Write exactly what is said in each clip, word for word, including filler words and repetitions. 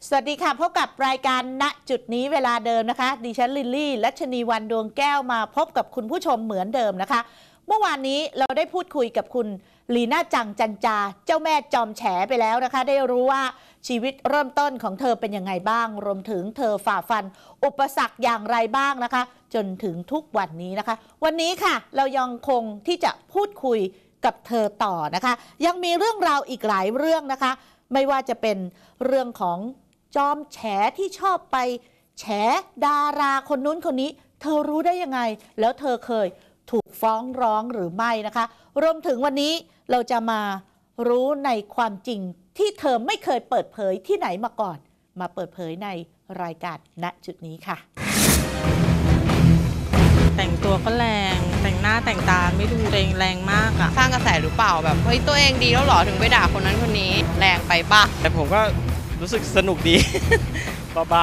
สวัสดีค่ะพบกับรายการณจุดนี้เวลาเดิมนะคะดิฉันลิลลี่และชนีวันดวงแก้วมาพบกับคุณผู้ชมเหมือนเดิมนะคะเมื่อวานนี้เราได้พูดคุยกับคุณลีน่าจังจันจาเจ้าแม่จอมแฉไปแล้วนะคะได้รู้ว่าชีวิตเริ่มต้นของเธอเป็นยังไงบ้างรวมถึงเธอฝ่าฟันอุปสรรคอย่างไรบ้างนะคะจนถึงทุกวันนี้นะคะวันนี้ค่ะเรายังคงที่จะพูดคุยกับเธอต่อนะคะยังมีเรื่องราวอีกหลายเรื่องนะคะไม่ว่าจะเป็นเรื่องของจอมแฉที่ชอบไปแฉดาราคนนู้นคนนี้เธอรู้ได้ยังไงแล้วเธอเคยถูกฟ้องร้องหรือไม่นะคะรวมถึงวันนี้เราจะมารู้ในความจริงที่เธอไม่เคยเปิดเผยที่ไหนมาก่อนมาเปิดเผยในรายการณจุดนี้ค่ะแต่งตัวก็แรงแต่งหน้าแต่งตาไม่ดูแรงแรงมากอะสร้างกระแสหรือเปล่าแบบเฮ้ยตัวเองดีแล้วหรอถึงไปด่าคนนั้นคนนี้แรงไปปะแต่ผมก็รู้สึกสนุกดี บ้า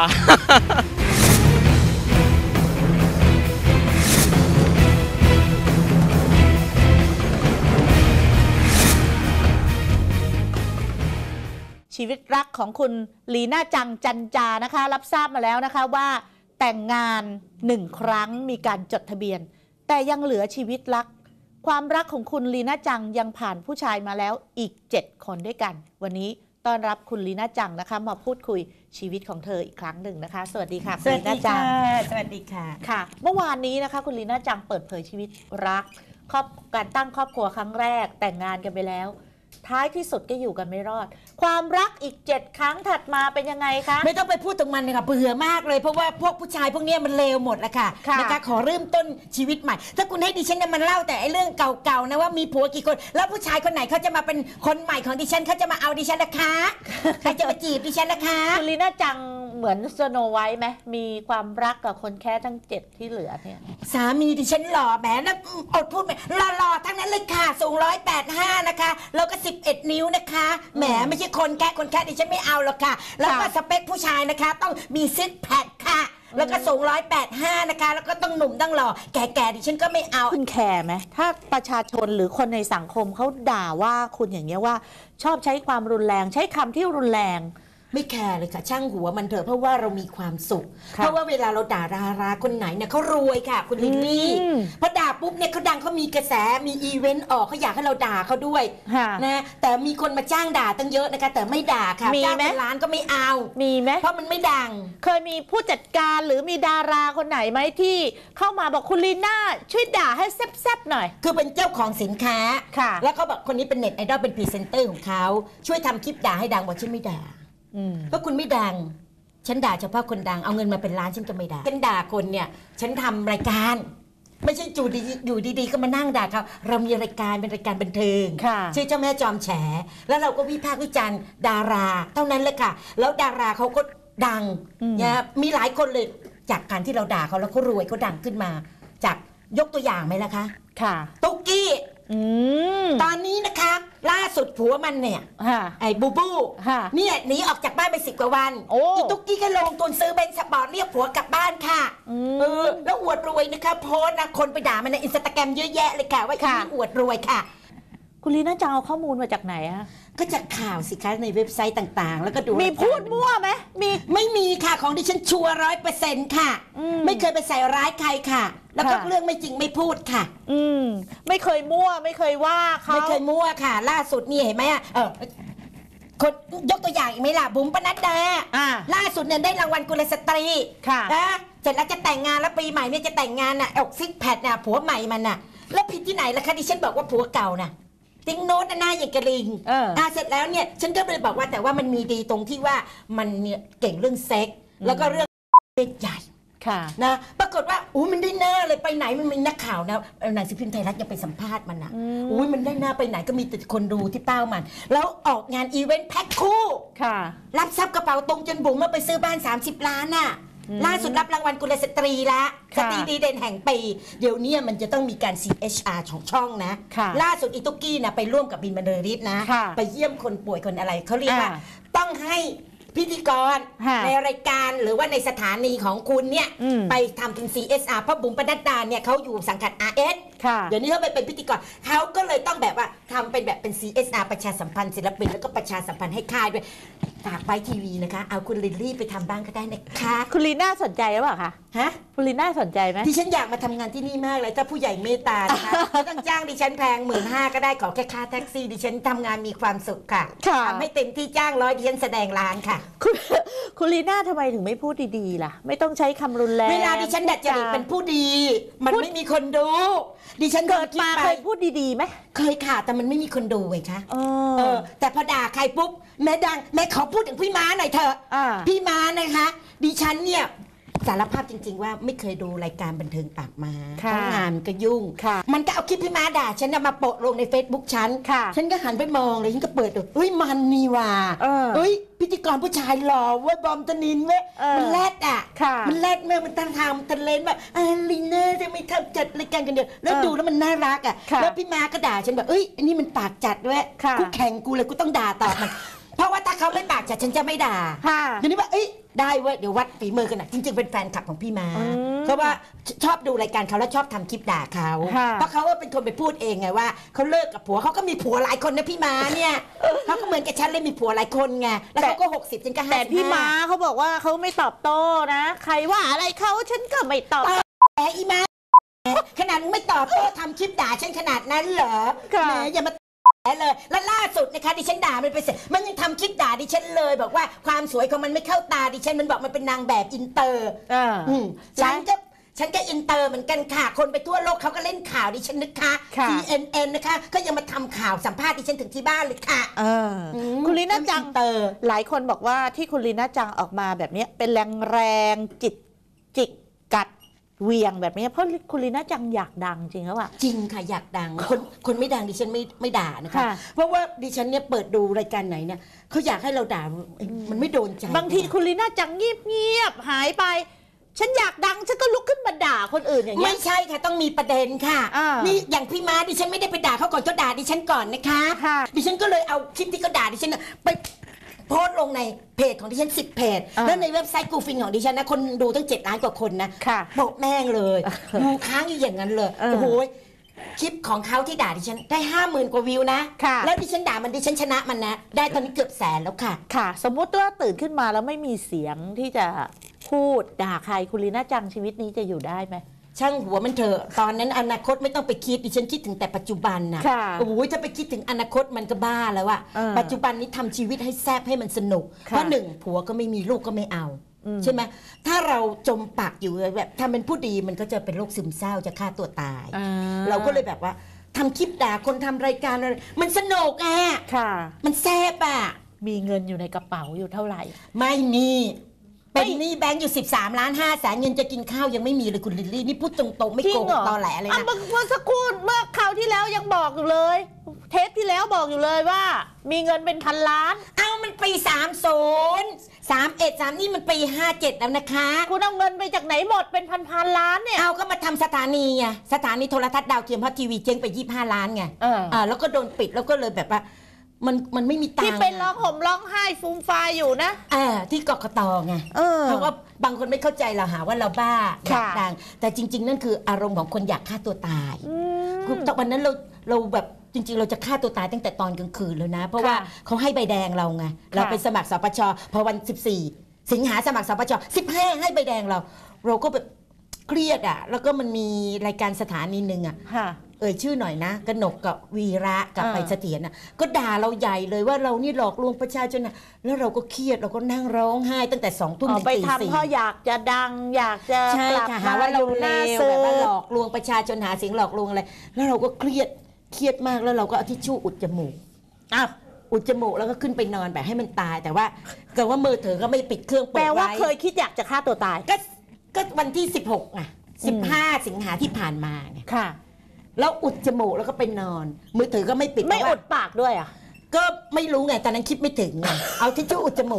ชีวิตรักของคุณลีน่าจังจันจานะคะรับทราบมาแล้วนะคะว่าแต่งงานหนึ่งครั้งมีการจดทะเบียนแต่ยังเหลือชีวิตรักความรักของคุณลีน่าจังยังผ่านผู้ชายมาแล้วอีกเจ็ดคนด้วยกันวันนี้ต้อนรับคุณลีน่าจังนะคะมาพูดคุยชีวิตของเธออีกครั้งหนึ่งนะคะสวัสดีค่ะคุณลีน่าจังสวัสดีค่ะค่ะเมื่อวานนี้นะคะคุณลีน่าจังเปิดเผยชีวิตรักครอบการตั้งครอบครัวครั้งแรกแต่งงานกันไปแล้วท้ายที่สุดก็อยู่กันไม่รอดความรักอีกเจ็ดครั้งถัดมาเป็นยังไงคะไม่ต้องไปพูดถึงมันเลยค่ะเบื่อมากเลยเพราะว่าพวกผู้ชายพวกนี้มันเลวหมดแล้วค่ะนะคะขอเริ่มต้นชีวิตใหม่ถ้าคุณให้ดิฉันเนี่ยมันเล่าแต่ไอ้เรื่องเก่าๆนะว่ามีผัวกี่คนแล้วผู้ชายคนไหนเขาจะมาเป็นคนใหม่ของดิฉันเขาจะมาเอาดิฉันนะคะใครจะมาจีบดิฉันนะคะคุณลีน่าจังเหมือนสโนไวท์ไหมมีความรักกับคนแค่ทั้งเจ็ดที่เหลือเนี่ยสามีดิฉันหล่อแหมแล้วอดพูดไหมหล่อๆทั้งนั้นเลยค่ะสูงร้อยแปดห้านะคะแล้วก็สิบเอ็ดนิ้วนะคะแหมไม่ใช่คนแค่คนแค่ดิฉันไม่เอาหรอกค่ะแล้วก็สเปคผู้ชายนะคะต้องมีซิกแพคค่ะแล้วก็สูงร้อยแปดห้านะคะแล้วก็ต้องหนุ่มต้องหล่อแก่ๆดิฉันก็ไม่เอาคุณแคร์ไหมถ้าประชาชนหรือคนในสังคมเขาด่าว่าคุณอย่างเงี้ยว่าชอบใช้ความรุนแรงใช้คำที่รุนแรงไม่แคร์เลยค่ะช่างหัวมันเถอะเพราะว่าเรามีความสุขเพราะว่าเวลาเราด่าดาราคนไหนเนี่ยเขารวยค่ะคุณลิลลี่พอด่าปุ๊บเนี่ยเขาดังเขามีกระแสมีอีเวนต์ออกเขาอยากให้เราด่าเขาด้วยนะแต่มีคนมาจ้างด่าตั้งเยอะนะคะแต่ไม่ด่าค่ะจ้างเป็นล้านก็ไม่เอามีไหมเพราะมันไม่ดังเคยมีผู้จัดการหรือมีดาราคนไหนไหมที่เข้ามาบอกคุณลีน่าช่วยด่าให้แซ่บๆหน่อยคือเป็นเจ้าของสินค้าแล้วเขาบอกคนนี้เป็นเน็ตไอดอลเป็นพรีเซนเตอร์ของเขาช่วยทำคลิปด่าให้ดังบอกฉันไม่ด่าเพราะคุณไม่ดังฉันด่าเฉพาะคนดังเอาเงินมาเป็นล้านฉันก็ไม่ด่าฉันด่าคนเนี่ยฉันทำรายการไม่ใช่จู่ดีอยู่ดีๆก็มานั่งด่าเขาเรามีรายการเป็นรายการบันเทิงชื่อเจ้าแม่จอมแฉแล้วเราก็วิพากษ์วิจารณ์ดาราเท่านั้นเลยค่ะแล้วดาราเขาก็ดังเนี่ยมีหลายคนเลยจากการที่เราด่าเขาแล้วเขารวยเขาดังขึ้นมาจากยกตัวอย่างไหมล่ะคะค่ะตุ๊กกี้ตอนนี้นะคะล่าสุดผัวมันเนี่ยไอ้บูบูเนี่ยหนีออกจากบ้านไปสิบกว่าวันอีตุ๊กกี้ก็ลงทุนซื้อเบนซ์สปอร์ตเรียกผัวกลับบ้านค่ะเออแล้วอวดรวยนะคะโพสนะคนไปด่ามันในอินสตาแกรมเยอะแยะเลยค่ะว่าอีนี่อวดรวยค่ะคุณลีน่าจะเอาข้อมูลมาจากไหนอะก็จากข่าวสิคะในเว็บไซต์ต่างๆแล้วก็ดูมีพูดมั่วไหมมีไม่มีค่ะของดิฉันชัวร์ร้อยเปอร์เซ็นต์ค่ะไม่เคยไปใส่ร้ายใครค่ะแล้วก็เรื่องไม่จริงไม่พูดค่ะอืมไม่เคยมั่วไม่เคยว่าเขาไม่เคยมั่วค่ะล่าสุดนี่เห็นไหมอ่ะเออคนยกตัวอย่างอีกไหมล่ะบุ๋มปนัดดาล่าสุดเนี่ยได้รางวัลกุลสตรีค่ะนะเสร็จแล้วจะแต่งงานแล้วปีใหม่เนี่ยจะแต่งงานน่ะออกซิกแพดน่ะผัวใหม่มันน่ะแล้วผิดที่ไหนล่ะคะดิฉันบอกว่าผัวเก่าน่ะติ้งโน้ตหน้าอย่างกระลิงอ่าเสร็จแล้วเนี่ยฉันก็เลยบอกว่าแต่ว่ามันมีดีตรงที่ว่ามันเนี่ยเก่งเรื่องเซ็กแล้วก็เรื่องเล็กใหญ่นะปรากฏว่าอู้มันได้หน้าเลยไปไหนมันมีนักข่าวนะหนังสือพิมพ์ไทยรัฐยังไปสัมภาษณ์มันนะอู้มันได้หน้าไปไหนก็มีแต่คนดูที่เป้ามันแล้วออกงานอีเวนต์แพ็คคู่รับทรัพย์กระเป๋าตรงจนบุ๋มมาไปซื้อบ้านสามสิบล้านน่ะล่าสุดรับรางวัลกุลสตรีละสตรีดีเด่นแห่งปีเดี๋ยวนี้มันจะต้องมีการ ซี เอช อาร์ ของช่องนะล่าสุดอีตุ๊กกี้นะไปร่วมกับบินบรรลือฤทธิ์นะไปเยี่ยมคนป่วยคนอะไรเขาเรียกว่าต้องให้พิธีกรค่ะในรายการหรือว่าในสถานีของคุณเนี่ยอืมไปทำเป็น ซี เอส อาร์ เพราะบุ๋มปนัดดาเนี่ยเขาอยู่สังกัด อาร์ เอสค่ะเดี๋ยวนี้เขาไปเป็นพิธีกรเขาก็เลยต้องแบบว่าทำเป็นแบบเป็น ซี เอส อาร์ ประชาสัมพันธ์ศิลปินแล้วก็ประชาสัมพันธ์ให้ค่ายด้วยฝากไว้ทีวีนะคะเอาคุณลิลลี่ไปทำบ้างก็ได้นะคะคุณลีน่าสนใจหรือเปล่าคะฮะคุณลีน่าสนใจไหมดิฉันอยากมาทำงานที่นี่มากเลยถ้าผู้ใหญ่เมตตานะคะ ไม่ต้องจ้างดิฉันแพงหมื่นห้าก็ได้ขอแค่ค่าแท็กซี่ดิฉันทำงานมีความสุขค่ะค่ะทำให้เต็มที่จ้างร้อยดิฉันแสดงล้านค่ะคุณคุณลีน่าทำไมถึงไม่พูดดีๆล่ะ ไม่ต้องใช้คำรุนแรงเวลาดิฉันดัดจริตเป็นผู้ดี มันพูดไม่มีคนดู ดิฉันเกิดมาคิเคไปยพูดดีๆไหมเคยค่ะแต่มันไม่มีคนดูไงคะเอเอออแต่พอด่าใครปุ๊บแม่ดังแม่ขอพูดถึงพี่ม้าหน่อยเถอะอ่าพี่ม้านะคะ ดิฉันเนี่ยสารภาพจริง ๆ ว่าไม่เคยดูรายการบันเทิงปากม้าเพค่ะราะงานก็ยุ่งค่ะมันก็เอาคลิปพี่ม้าด่าฉันน่ะมาโปะลงใน Facebook ฉันค่ะฉันก็หันไปมองเลยฉันก็เปิดดูเฮ้ยมันนี่ว่ะเออเฮ้ยพิธีกรผู้ชายหล่อเว้ยบอมตนินเว้ยเออมันแรดอ่ะค่ะมันแรดเมื่อมันตั้งทำตันเลนแบบอ่าลีน่าจะไม่ทำจัดรายการกันเดียวแล้วเออดูแล้วมันน่ารักอ่ะค่ะแล้วพี่ม้าก็ด่าฉันแบบเอ้ยอันนี้มันปากจัดด้วยค่ะกูแข่งกูเลยกูต้องด่าตอบมัน เพราะว่าถ้าเขาไม่ปากจัดฉันจะไม่ด่าค่ะทีนี้ว่าเอ้ยได้เว้ยเดี๋ยววัดฝีมือกันนะจริงๆเป็นแฟนคลับของพี่ม้าอืมเพราะว่าชอบดูรายการเขาแล้วชอบทำคลิปด่าเขาค่ะเพราะเขาว่าเป็นคนไปพูดเองไงว่าเขาเลิกกับผัวเขาก็มีผัวหลายคนนะพี่ม้าเนี่ยเขาก็เหมือนกับฉันเลยมีผัวหลายคนไงแล้วเขาก็หกสิบฉันก็ห้าแต่สิบพี่ม้าเขาบอกว่าเขาไม่ตอบโต้นะ ใครว่าอะไรเขาฉันก็ไม่ตอบแต่อีม้าขนาดมึงไม่ตอบโต้ทำคลิปด่าฉันขนาดนั้นเหรอค่ะแหมอย่ามาเลยแล้วล่าสุดนะคะดิฉันด่ามันไปเสร็จมันยังทำคลิปด่าดิฉันเลยบอกว่าความสวยของมันไม่เข้าตาดิฉันมันบอกมันเป็นนางแบบอินเตอร์เอออืมฉันก็ฉันก็อินเตอร์เหมือนกันค่ะ คนไปทั่วโลกเขาก็เล่นข่าวดิฉันนะคะค่ะซี เอ็น เอ็น นะคะ ก็ยังมาทำข่าวสัมภาษณ์ดิฉันถึงที่บ้านเลยค่ะเอออมคุณลีน่าจังอินเตอร์หลายคนบอกว่าที่คุณลีน่าจังออกมาแบบเนี้ยเป็นแรงแรงๆจิตจิกกัดเหวียงแบบเนี้ยเพราะคุณลีน่าจังอยากดังจริงหรือเปล่าจริงค่ะอยากดังคนคนไม่ดังดิฉันไม่ไม่ด่านะคะค่ะเพราะว่าดิฉันเนี่ยเปิดดูรายการไหนเนี่ยเขาอยากให้เราด่าเอ้ยมันไม่โดนใจบางทีคุณลีน่าจังเงียบเงียบๆหายไป ฉันอยากดังฉันก็ลุกขึ้นมาด่าคนอื่นอย่างเงี้ไม่ยใช่ค่ะต้องมีประเด็นค่ะอ่านี่นี่อย่างพี่ม้าดิฉันไม่ได้ไปด่าเขาก่อนเขาด่าดิฉันก่อนนะคะค่ะดิฉันก็เลยเอาคลิปที่เขาด่าดิฉันน่ะไปโพสต์ลงในเพจของดิฉันสิบเพจอ่าแล้วในเว็บไซต์กูฟินของดิฉันนะคนดูตั้งเจ็ดล้านกว่าคนนะค่ะโปะแม่งเลยดูค้างอยู่อย่างนั้นเลยเออโอ้โหคลิปของเขาที่ด่าดิฉันได้ห้าหมื่นกว่าวิวนะค่ะแล้วดิฉันด่ามันดิฉันชนะมันนะ ได้ตอนนี้เกือบแสนแล้วค่ะค่ะ สมมุติว่าตื่นขึ้นมาแล้วไม่มีเสียงที่จะพูดด่าใครคุณลีน่าจังชีวิตนี้จะอยู่ได้ไหมช่างหัวมันเถอะตอนนั้นอนาคตไม่ต้องไปคิดดิฉันคิดถึงแต่ปัจจุบันนะค่ะโอ้โหถ้าไปคิดถึงอนาคตมันก็บ้าแล้วอะเออปัจจุบันนี้ทำชีวิตให้แซบให้มันสนุกค่ะเพราะหนึ่งผัวก็ไม่มีลูกก็ไม่เอาอืมใช่ไหมถ้าเราจมปักอยู่แบบทำเป็นผู้ดีมันก็จะเป็นโรคซึมเศร้าจะฆ่าตัวตายอ่เราก็เลยแบบว่าทำคลิปด่าคนทำรายการอะไรมันสนุกอะค่ะมันแซบอะมีเงินอยู่ในกระเป๋าอยู่เท่าไหร่ไม่มีเป็นไม่หนี้แบงก์อยู่ สิบสามล้านห้าแสนเงินจะกินข้าวยังไม่มีเลยคุณลิลลี่นี่พูดตรงๆไม่จริโกงหเหรกอตอแหลเลยอ่ะนะเมื่อเมื่อสักครู่เมื่อคราวที่แล้วยังบอกอยู่เลย เทปที่แล้วบอกอยู่เลยว่า มีเงินเป็นพันล้านเอ้ามันปีสามศูนย์สามเอ็ดสามนี่มันปีห้าเจ็ดแล้วนะคะคุณเอาเงินไปจากไหนหมดเป็นพันพันล้านเนี่ยเอาก็มาทำสถานีไงสถานีโทรทัศน์ดาวเทียมเพราะทีวีเจ๊งไปยี่สิบห้าล้านไงเอออ่าแล้วก็โดนปิดแล้วก็เลยแบบว่า มันมันไม่มีตังที่ค์เป็นร้องห่มร้องไห้ฟูมฟายอยู่นะอ่าที่กกตไงเออเพราะว่าบางคนไม่เข้าใจเราหาว่าเราบ้าอยากค่ะดังแต่จริง ๆ นั่นคืออารมณ์ของคนอยากฆ่าตัวตายคือตอนวันนั้นเราเราแบบจริง ๆ เราจะฆ่าตัวตายตั้งแต่ตอนกลางคืนแล้วนะ เพราะว่าเขาให้ใบแดงเราไงเราไปสมัครสปชพอวันสิบสี่สิงหาสมัครสปชสิบห้าให้ใบแดงเรา เราก็แบบเครียดอ่ะแล้วก็มันมีรายการสถานีหนึ่งอ่ะค่ะเอ่ยชื่อหน่อยนะกนกกับวีระกับอ่าไปเสถียรน่ะก็ด่าเราใหญ่เลยว่าเรานี่หลอกลวงประชาชนนะแล้วเราก็เครียดเราก็นั่งร้องไห้ตั้งแต่สองทุ่มออถึกงไปตีสี่ทำเพราะอยากจะดัง อยากจะใช่กลับค่ะมาหาว่าเราอยู่หเลน้าว ซื้แบอบว่าหลอกลวงประชาชนหาเสียงหลอกลวงอะไรแล้วเราก็เครียดเครียดมากแล้วเราก็เอาทิชชู่อุดจมูกอ้าวอุดจมูกแล้วก็ขึ้นไปนอนแบบให้มันตาย แต่ว่าแต่ว่ามือถือก็ไม่ปิดเครื่องเปิแปลดว่าไว้เคยคิดอยากจะฆ่าตัวตายก็ก็วันที่สิบหกอ่ะสิบห้าสิงหาที่ผ่านมาไงค่ะแล้วอุดจมูกแล้วก็ไปนอน มือถือก็ไม่ปิดไม่แต่อว่าดปากด้วยอ่ะก็ไม่รู้ไงตอนนั้นคิดไม่ถึงไง เอาทิชชู่อุดจมูกเพราะว่า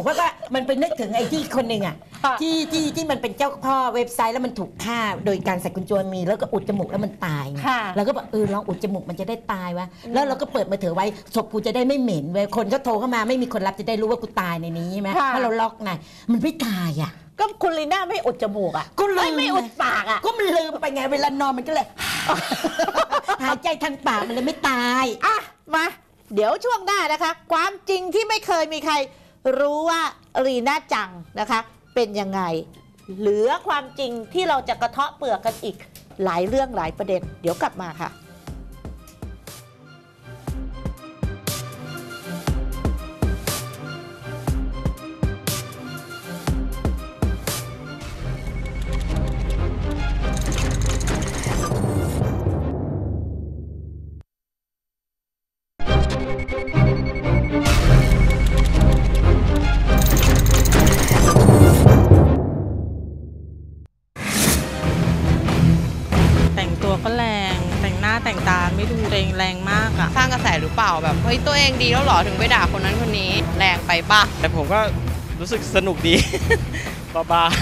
มันไปนึกถึงไอ้ที่คนหนึ่งอ่ะค่ะที่ที่ที่มันเป็นเจ้าพ่อเว็บไซต์แล้วมันถูกฆ่าโดยการใส่กุญแจมีแล้วก็อุดจมูกแล้วมันตายไงค่ะแล้วก็บอกเออลองอุดจมูกมันจะได้ตายวะแล้วเราก็เปิดมือถือไว้ศพกูจะได้ไม่เหม็นเว้ยคนก็โทรเข้ามาไม่มีคนรับจะได้รู้ว่ากูตายในนี้ใช่ไหมค่ะถ้าเราล็อกไงมันไม่ตายอ่ะก็คุณลีน่าไม่อุดจมูกอ่ะก็ลืมไม่ไม่อุดปากอ่ะก็มันลืมไปไงเวลานอนมันก็เลย หายใจทางปากมันเลยไม่ตายอ่ะมาเดี๋ยวช่วงหน้านะคะ ความจริงที่ไม่เคยมีใครรู้ว่าลีน่าจังนะคะ เป็นยังไง เหลือความจริงที่เราจะกระเทาะเปลือกกันอีกหลายเรื่องหลายประเด็น เดี๋ยวกลับมาค่ะแต่งตัวก็แรงแต่งหน้าแต่งตาไม่ดูตัวเองแรงมากอะสร้างกระแสหรือเปล่าแบบเฮ้ยตัวเองดีแล้วเหรอถึงไปด่าคนนั้นคนนี้แรงไปป่ะแต่ผมก็รู้สึกสนุกดี บ้าๆ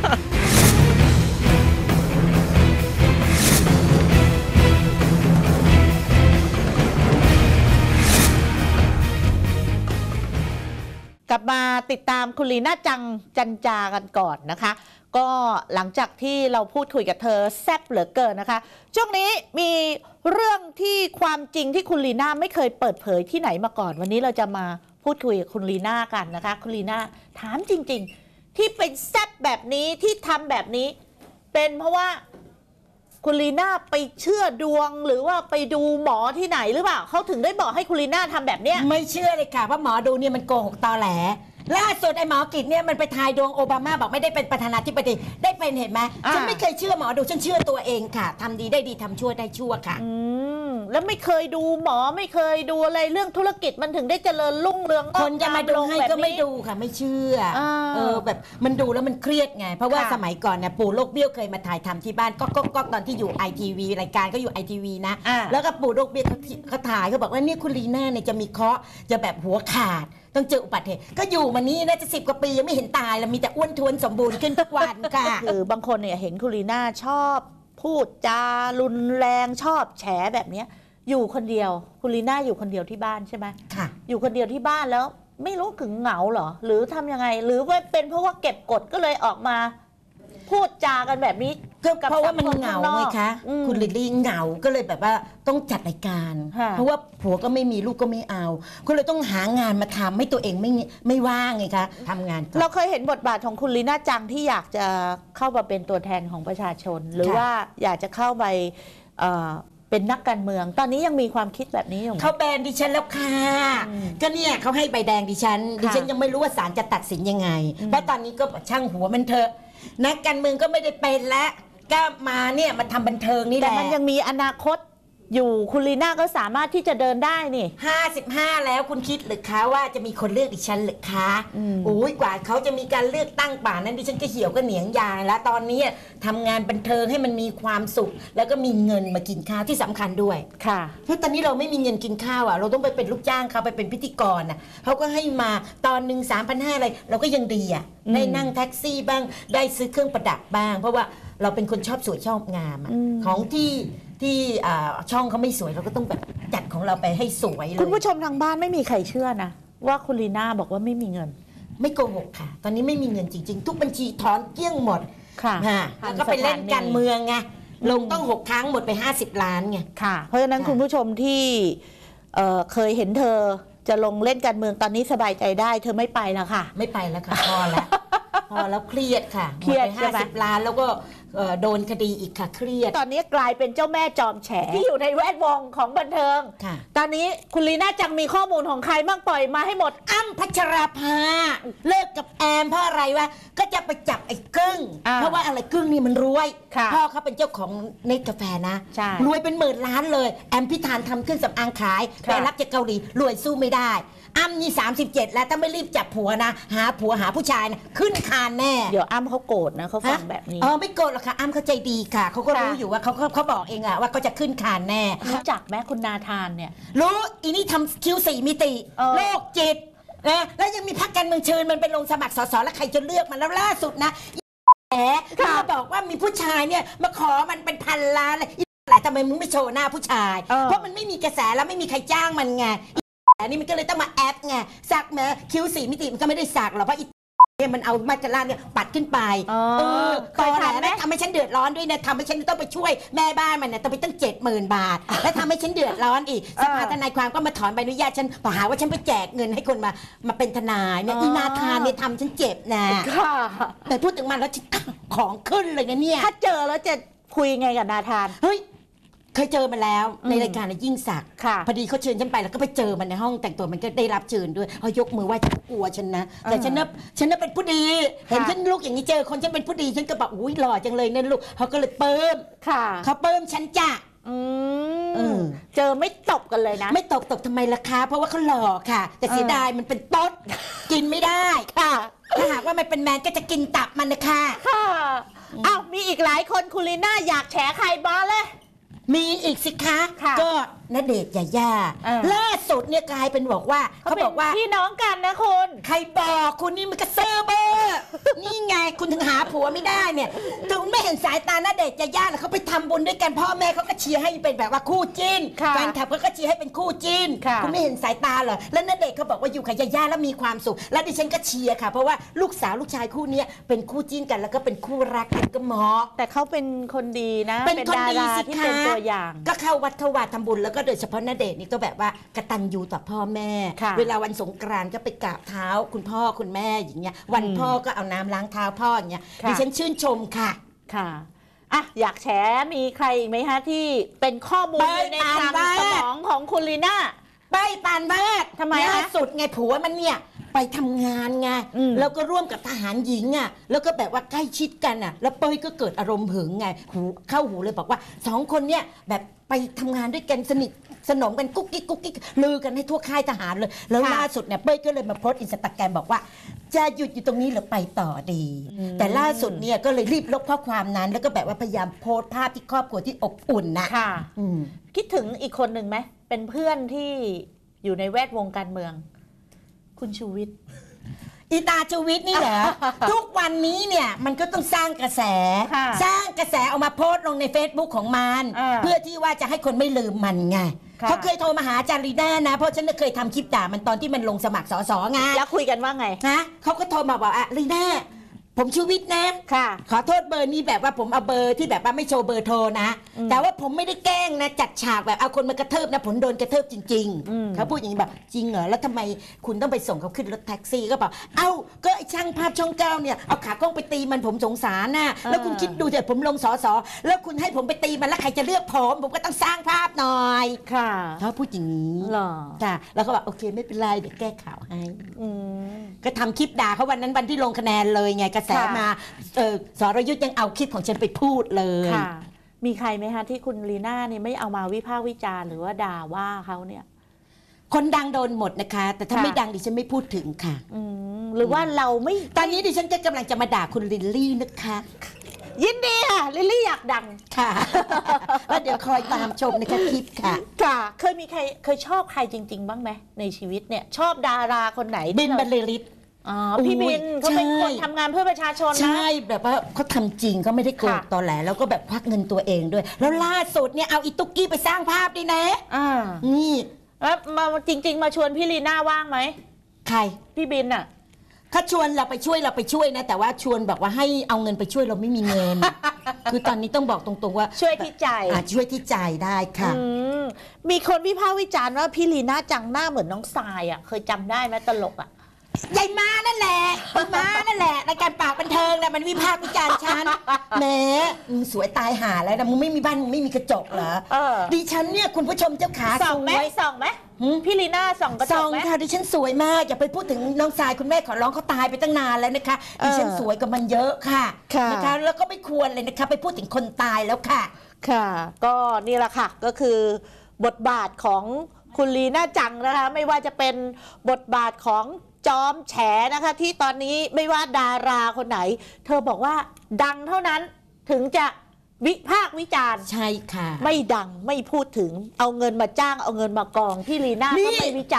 กลับมาติดตามคุณลีน่าจังจันจากันก่อนนะคะ ก็หลังจากที่เราพูดคุยกับเธอแซ่บเหลือเกินนะคะ ช่วงนี้มีเรื่องที่ความจริงที่คุณลีน่าไม่เคยเปิดเผยที่ไหนมาก่อน วันนี้เราจะมาพูดคุยกับคุณลีน่ากันนะคะ คุณลีน่าถามจริงๆ ที่เป็นแซ่บแบบนี้ที่ทำแบบนี้ เป็นเพราะว่าคุณลีน่าไปเชื่อดวงหรือว่าไปดูหมอที่ไหนหรือเปล่าเขาถึงได้บอกให้คุณลีน่าทำแบบเนี้ยไม่เชื่อเลยค่ะว่าหมอดูเนี่ยมันโกหกตอแหลล่าสุดไอ้หมอกิจเนี่ยมันไปทายดวงโอบามาบอกไม่ได้เป็นประธานาธิบดีได้เป็นเห็นไหมอ่าฉันไม่เคยเชื่อหมอดูฉันเชื่อตัวเองค่ะทำดีได้ดีทำชั่วได้ชั่วค่ะอืมแล้วไม่เคยดูหมอไม่เคยดูอะไรเรื่องธุรกิจมันถึงได้เจริญรุ่งเรืองคนจะมาดูให้ก็ไม่ดูแบบนี้ค่ะไม่เชื่ออา เออแบบมันดูแล้วมันเครียดไง เพราะว่าค่ะสมัยก่อนเนี่ยปู่โลกเบี้ยวเคยมาถ่ายทำที่บ้านก็ก็ก็ตอนที่อยู่ไอทีวีรายการก็อยู่ไอทีวีนะอ่าแล้วก็ปู่โลกเบี้ยวเขาที่เขาถ่ายเขาบอกว่าเนี่ยคุณลีน่าเนี่ยจะมีเคราะห์จะแบบหัวขาดต้องเจออุบัติเหตุก็อยู่มานี้นะจะสิบกว่าปียังไม่เห็นตายแล้วมีแต่อ้วนท้วนสมบูรณ์ขึ้นทุกวันค่ะคือบางคนเนี่ยเห็นคุณลีน่าชอบพูดจารุนแรงชอบแฉแบบเนี้ยอยู่คนเดียวคุณลีน่าอยู่คนเดียวที่บ้านใช่ไหมค่ะอยู่คนเดียวที่บ้านแล้วไม่รู้ถึงเหงาเหรอ หรือทำยังไง หรือว่าเป็นเพราะว่าเก็บกดก็เลยออกมา พูดจากันแบบนี้ก็เพราะว่ามันกับสังคเหงาข้นอกไงคะอืมคุณลิลลี่เหงาก็เลยแบบว่าต้องจัดรายการค่ะเพราะว่าผัวก็ไม่มีลูกก็ไม่เอา ก็เลยต้องหางานมาทำให้ตัวเองไม่ไม่ว่างไงคะทำงานก่อนเราเคยเห็นบทบาทของคุณลีน่าจังที่อยากจะเข้ามาเป็นตัวแทนของประชาชน หรือค่ะว่าอยากจะเข้าไปเอ่อเป็นนักการเมือง ตอนนี้ยังมีความคิดแบบนี้อยู่ไหมเขาแบนดิฉันแล้วค่ะอืมก็เนี่ยเขาให้ใบแดงดิฉันค่ะดิฉันยังไม่รู้ว่าศาลจะตัดสินยังไงอืมเพราะตอนนี้ก็ช่างหัวมันเถอะนักการเมืองก็ไม่ได้เป็นแล้วก็มาเนี่ยมาทำบันเทิงนี่แหแต่ละมันยังมีอนาคตอยู่คุณลีน่าก็สามารถที่จะเดินได้นี่ห้าสิบห้าแล้วคุณคิดหรือคะว่าจะมีคนเลือกดิฉันหรือคะอืมโอ้ยกว่าเขาจะมีการเลือกตั้งป่านนั้นดิฉันก็เหี่ยวก็เหนียงยางแล้วตอนนี้ทำงานบันเทิงให้มันมีความสุข แล้วก็มีเงินมากินข้าวที่สำคัญด้วยค่ะเพราะตอนนี้เราไม่มีเงินกินข้าวอ่ะเราต้องไปเป็นลูกจ้างเขาไปเป็นพิธีกรน่ะเขาก็ให้มาตอนหนึ่งสามพันห้าอะไรเราก็ยังดีอ่ะอืมได้นั่งแท็กซี่บ้างได้ซื้อเครื่องประดับบ้าง เพราะว่าเราเป็นคนชอบสวยชอบงามอะอืมของที่ที่อ่าช่องเขาไม่สวยเราก็ต้องแบบจัดของเราไปให้สวยเลยคุณผู้ชมทางบ้านไม่มีใครเชื่อนะ ว่าคุณลีน่าบอกว่าไม่มีเงินไม่โกหกค่ะ ตอนนี้ไม่มีเงินจริง ๆ ทุกบัญชีถอนเกลี้ยงหมดค่ะฮะแล้วก็ไปเล่นการเมืองไงลงต้องหกครั้งหมดไปห้าสิบล้านไงค่ะ เพราะฉะนั้นค่ะคุณผู้ชมที่เอ่อเคยเห็นเธอจะลงเล่นการเมืองตอนนี้สบายใจได้ เธอไม่ไปแล้วค่ะไม่ไปแล้วค่ะ พอแล้ว พอแล้วเครียดค่ะเครียดหมไปใช่ห้าไหมสิบล้านแล้วก็เอ่อโดนคดีอีกค่ะเครียดตอนนี้กลายเป็นเจ้าแม่จอมแฉที่อยู่ในแวดวงของบันเทิงค่ะตอนนี้คุณลีน่าจังมีข้อมูลของใครบ้างปล่อยมาให้หมดอ้ำพัชราภาเลิกกับแอมเพราะอะไรวะก็จะไปจับไอ้กึ้งอ่าเพราะว่าอะไรกึ้งนี่มันรวยค่ะพ่อเขาเป็นเจ้าของเนตกาแฟนะใช่รวยเป็นหมื่นล้านเลย แอมพิธานทำเครื่องสำอางขายไปค่ะรับจากเกาหลีรวยสู้ไม่ได้อ้ำนี่สามสิบเจ็ดแล้วถ้าไม่รีบจับผัวนะ หาผัวหาผู้ชายนะขึ้นคานแน่เดี๋ยวอ้ำเขาโกรธนะเขาฟังฮะแบบนี้เออไม่โกรธหรอกค่ะอ้ำเขาใจดีค่ะเขาก็ค่ะรู้อยู่ว่าเขาเขาเขาบอกเองอะว่าเขาจะขึ้นคานแน่รู้จักไหมคุณนาธานเนี่ยรู้อีนี่ทำคิวสี่มิติเออโรคจิตนะแล้วยังมีพรรคการเมืองเชิญมันไปลงสมัครสสแล้วใครจะเลือกมันแล้วล่าสุดนะแหมมาบอกว่ามีผู้ชายเนี่ยมาขอมันเป็นพันล้านเลยแต่ทำไมมึงไม่โชว์หน้าผู้ชายเพราะมันไม่มีกระแสแล้วไม่มีใครจ้างมันไงอันนี้มันก็เลยต้องมาแอปไงสักแม้คิ้วสี่มิติมันก็ไม่ได้สักหรอกเพราะเนี่ยมันเอามาตรการเนี่ยปัดขึ้นไปเออตอนไหนทำให้ฉันเดือดร้อนด้วยนะทำให้ฉันต้องไปช่วยแม่บ้านมันเนี่ยต้องไปตั้งเจ็ดหมื่นบาทแล้วทำให้ฉันเดือดร้อนอีกสภาทนายความก็มาถอนใบอนุญาตฉันหาว่าฉันไปแจกเงินให้คนมามาเป็นทนายเนี่ยอีนาธานเนี่ยทำฉันเจ็บนะแต่พูดถึงมันแล้วของขึ้นเลยนะเนี่ยถ้าเจอแล้วจะคุยไงกับนาธานเฮ้ยเคยเจอมาแล้วในรายการยิ่งศักดิ์พอดีเขาเชิญฉันไปแล้วก็ไปเจอมันในห้องแต่งตัวมันก็ได้รับเชิญด้วยเขายกมือไหว้ฉันกลัวฉันนะแต่ฉันน่ะฉันน่ะเป็นผู้ดีเห็นฉันลูกอย่างนี้เจอคนฉันเป็นผู้ดีฉันก็บอกอุ้ยหล่อจังเลยนั่นลูกเขาก็เลยเปิ้มเขาเปิ้มฉันจ้ะเจอไม่ตบกันเลยนะไม่ตบตบทำไมล่ะคะเพราะว่าเขาหล่อค่ะแต่เสียดายมันเป็นต๊ดกินไม่ได้ค่ะถ้าหากว่ามันเป็นแมนก็จะกินตับมันนะคะค่ะอ้าวมีอีกหลายคนคุณลีน่าอยากแฉใครบ้างเลยมีอีกสิคะก็ณเดชน์ยาย่าล่าสุดเนี่ยกลายเป็นบอกว่าเขาบอกว่าพี่น้องกันนะคุณใครบอกคุณนี่มันกระเซอร์เบอร์นี่ไงคุณถึงหาผัวไม่ได้เนี่ยถึงไม่เห็นสายตาณเดชน์ยาย่าแล้วเขาไปทำบุญด้วยกันพ่อแม่เขาก็เชียร์ให้เป็นแบบว่าคู่จิ้นแฟนคลับเขาก็เชียร์ให้เป็นคู่จิ้นคุณไม่เห็นสายตาเหรอแล้วณเดชน์เขาบอกว่าอยู่กับยาย่าแล้วมีความสุขและดิฉันก็เชียร์ค่ะเพราะว่าลูกสาวลูกชายคู่นี้เป็นคู่จิ้นกันแล้วก็เป็นคู่รักกันก็เหมาะแต่เขาเป็นคนดีนะเป็นคนดีสิที่เป็นตัวอย่างก็เข้าวัดเข้าวาทำบุญแล้วก็โดยเฉพาะณเดชน์นี่ก็แบบว่ากตัญญูต่อพ่อแม่เวลาวันสงกรานต์ก็ไปกราบเท้าคุณพ่อคุณแม่อย่างเงี้ยวันพ่อก็เอาน้ำล้างเท้าพ่ออย่างเงี้ยดิฉันชื่นชมค่ะค่ะอ่ะอยากแฉมีใครอีกไหมคะที่เป็นข้อมูลในทางสมองของคุณลีน่าใบปานวาดทำไมล่าสุดไงผัวมันเนี่ยไปทำงานไงแล้วก็ร่วมกับทหารหญิงอ่ะแล้วก็แบบว่าใกล้ชิดกันอ่ะแล้วเป้ยก็เกิดอารมณ์หึงไงหูเข้าหูเลยบอกว่าสองคนเนี่ยแบบไปทำงานด้วยกันสนิทสนมกันกุ๊กกิ๊กกุ๊กกิ๊กลือกันให้ทั่วค่ายทหารเลยแล้วล่าสุดเนี่ยเป้ยก็เลยมาโพสต์อินสตาแกรมบอกว่าจะหยุดอยู่ตรงนี้หรือไปต่อดีแต่ล่าสุดเนี่ยก็เลยรีบลบข้อความนั้นแล้วก็แบบว่าพยายามโพสต์ภาพที่ครอบครัวที่อบอุ่นนะค่ะคิดถึงอีกคนหนึ่งไหมเป็นเพื่อนที่อยู่ในแวดวงการเมืองคุณชูวิทย์อีตาชูวิทย์นี่เหรอ ทุกวันนี้เนี่ยมันก็ต้องสร้างกระแสสร้างกระแสเอามาโพสต์ลงใน Facebook ของมันเพื่อที่ว่าจะให้คนไม่ลืมมันไงเขาเคยโทรมาหาอาจารย์ลีน่านะเพราะฉันเคยทำคลิปด่ามันตอนที่มันลงสมัครสสไงแล้วคุยกันว่าไงนะเขาก็โทรมาบอกอ่ะลีน่าผมชูวิทย์นะค่ะขอโทษเบอร์นี้แบบว่าผมเอาเบอร์ที่แบบว่าไม่โชว์เบอร์โทรนะแต่ว่าผมไม่ได้แกล้งนะจัดฉากแบบเอาคนมากระเทิบนะผมโดนกระเทิบจริงๆเขาพูดอย่างนี้แบบจริงเหรอแล้วทำไมคุณต้องไปส่งเขาขึ้นรถแท็กซี่ก็บอกเอ้าก็ไอ้ช่างภาพช่องเก้าเนี่ยเอาขากล้องไปตีมันผมสงสารนะแล้วคุณคิดดูเถอะผมลงสสแล้วคุณให้ผมไปตีมันแล้วใครจะเลือกผมผมก็ต้องสร้างภาพหน่อยค่ะเขาพูดอย่างนี้หรอค่ะแล้วก็บอกโอเคไม่เป็นไรเดี๋ยวแก้ข่าวให้ก็ทำคลิปด่าเขาวันนั้นวันที่ลงคะแนนเลยไงกระแสมาเออสรยุทธยังเอาคลิปของฉันไปพูดเลยมีใครไหมคะที่คุณลีน่าเนี่ยไม่เอามาวิพากษ์วิจารณ์หรือว่าด่าว่าเขาเนี่ยคนดังโดนหมดนะคะแต่ถ้าไม่ดังดิฉันไม่พูดถึงค่ะหรือว่าเราไม่ตอนนี้ดิฉันก็กำลังจะมาด่าคุณลิลลี่นะคะยินดีค่ะลิลลี่อยากดังค่ะแล้วเดี๋ยวคอยตามชมในคลิปค่ะค่ะเคยมีใครเคยชอบใครจริงๆบ้างไหมในชีวิตเนี่ยชอบดาราคนไหนบินบรรลือฤทธิ์อ๋อพี่บินเขาเป็นคนทำงานเพื่อประชาชนนะใช่แบบว่าเขาทำจริงเขาไม่ได้โกงตอแหลแล้วก็แบบควักเงินตัวเองด้วยแล้วล่าสุดเนี่ยเอาอีตุ๊กกี้ไปสร้างภาพด้วยนะอ่านี่แล้วมาจริงๆมาชวนพี่ลีน่าว่างไหมใครพี่บินอ่ะถ้าชวนเราไปช่วยเราไปช่วยนะแต่ว่าชวนบอกว่าให้เอาเงินไปช่วยเราไม่มีเงิน คือตอนนี้ต้องบอกตรงๆว่าช่วยที่ใจช่วยที่ใจได้ค่ะมีคนวิพากษ์วิจารณ์ว่าพี่ลีน่าจังหน้าเหมือนน้องทรายอ่ะเคยจำได้ไหมตลกอ่ะยายมานั่นแหละมานั่นแหละในการปากบันเทิงนะมันวิพากษ์วิจารณ์ฉันแหมมึงสวยตายห่าแล้วนะมึงไม่มีบ้านมึงไม่มีกระจกเหรอดิฉันเนี่ยคุณผู้ชมเจ้าขาส่องไหมส่องไหมพี่ลีน่าส่องกระจกไหมส่องค่ะดิฉันสวยมากอย่าไปพูดถึงน้องทรายคุณแม่ขอร้องเขาตายไปตั้งนานแล้วนะคะดิฉันสวยกว่ามันเยอะค่ะนะคะแล้วก็ไม่ควรเลยนะคะไปพูดถึงคนตายแล้วค่ะค่ะก็นี่แหละค่ะก็คือบทบาทของคุณลีน่าจังนะคะไม่ว่าจะเป็นบทบาทของจอมแฉนะคะที่ตอนนี้ไม่ว่าดาราคนไหนเธอบอกว่าดังเท่านั้นถึงจะวิพากษ์วิจารณ์ใช่ค่ะไม่ดังไม่พูดถึงเอาเงินมาจ้างเอาเงินมากองพี่ลีน่าก็ไม่วิจารณ์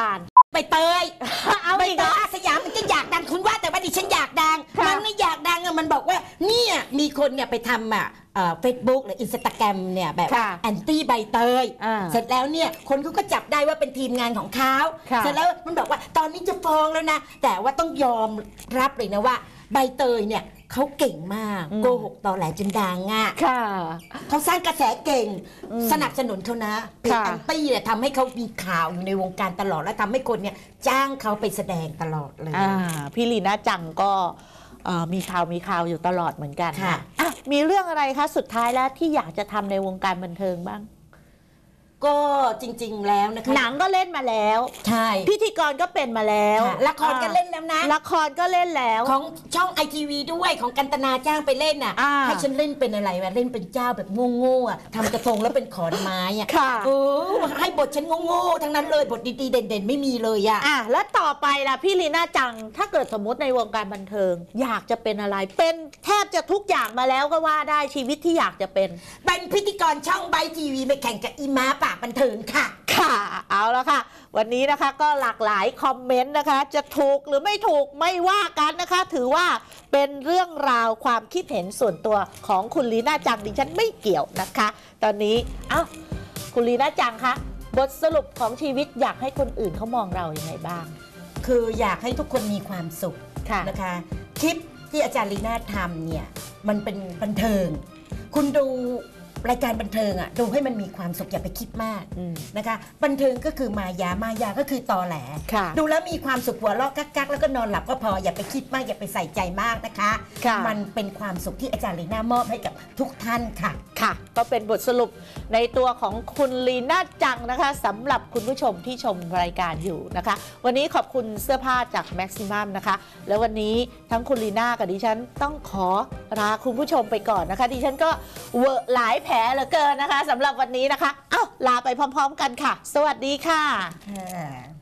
ใบเตยเอาใบอีกเตเหรยออาสยามมันก็อยากดังคุณว่าแต่ว่าดิฉันอยากดังค่ะมันไม่อยากดังอะมันบอกว่าเนี่ยมีคนเนี่ยไปทำอ่ะเฟซบุ๊กหรืออินสตาแกรมเนี่ยแบบค่ะแอนตี้ใบเตยอ่าเสร็จแล้วเนี่ยคนเขาก็จับได้ว่าเป็นทีมงานของเขาค่ะเสร็จแล้วมันบอกว่าตอนนี้จะฟ้องแล้วนะแต่ว่าต้องยอมรับเลยนะว่าใบเตยเนี่ยเขาเก่งมากโกหกตอแหลจนดังอ่ะค่ะเขาสร้างกระแสเก่งอืมสนับสนุนเขานะเพจค่ะแอนตี้เนี่ยทำให้เขามีข่าวอยู่ในวงการตลอดและทำให้คนเนี่ยจ้างเขาไปแสดงตลอดเลยอ่าพี่ลีน่าจังก็เอ่อมีข่าวมีข่าวอยู่ตลอดเหมือนกันค่ะอ่ะมีเรื่องอะไรคะสุดท้ายแล้วที่อยากจะทำในวงการบันเทิงบ้างก็จริงๆแล้วนะคะหนังก็เล่นมาแล้วใช่พิธีกรก็เป็นมาแล้วค่ะละครก็เล่นแล้วนะละครก็เล่นแล้วของช่องไอทีวีด้วยของกันตนาจ้างไปเล่นน่ะอ่าให้ฉันเล่นเป็นอะไรวะเล่นเป็นเจ้าแบบโง่ๆอ่ะทำกระทงแล้วเป็นขอนไม้อ่ะค่ะเออให้บทฉันโง่ๆทั้งนั้นเลยบทดีๆเด่นๆไม่มีเลยอ่ะอ่ะแล้วต่อไปล่ะพี่ลีน่าจังถ้าเกิดสมมติในวงการบันเทิง อยากจะเป็นอะไรเป็นแทบจะทุกอย่างมาแล้วก็ว่าได้ชีวิตที่อยากจะเป็นเป็นพิธีกรช่องไบทีวีไปแข่งกับอีม้าปากบันเทิงค่ะค่ะเอาแล้วค่ะ วันนี้นะคะก็หลากหลายคอมเมนต์นะคะ จะถูกหรือไม่ถูกไม่ว่ากันนะคะ ถือว่าเป็นเรื่องราวความคิดเห็นส่วนตัวของคุณลีน่าจังดิฉันไม่เกี่ยวนะคะ ตอนนี้เอ้าคุณลีน่าจังคะบทสรุปของชีวิตอยากให้คนอื่นเขามองเราอย่างไรบ้างคืออยากให้ทุกคนมีความสุขค่ะนะคะคลิปที่อาจารย์ลีน่าทำเนี่ยมันเป็นบันเทิง คุณดูรายการบันเทิงอ่ะดูให้มันมีความสุขอย่าไปคิดมากอืมนะคะบันเทิงก็คือมายามายาก็คือตอแหลค่ะดูแล้วมีความสุขหัวเราะกักๆแล้วก็นอนหลับก็พออย่าไปคิดมากอย่าไปใส่ใจมากนะคะค่ะมันเป็นความสุขที่อาจารย์ลีน่ามอบให้กับทุกท่านค่ะค่ะก็เป็นบทสรุปในตัวของคุณลีน่าจังนะคะสำหรับคุณผู้ชมที่ชมรายการอยู่นะคะ วันนี้ขอบคุณเสื้อผ้าจากแม็กซิมัมนะคะ แล้ววันนี้ทั้งคุณลีน่ากับดิฉันต้องขอลาคุณผู้ชมไปก่อนนะคะ ดิฉันก็เวอะหลายแผลเหลือเกินนะคะสำหรับวันนี้นะคะเอ้าลาไปพร้อมๆกันค่ะ สวัสดีค่ะค่ะ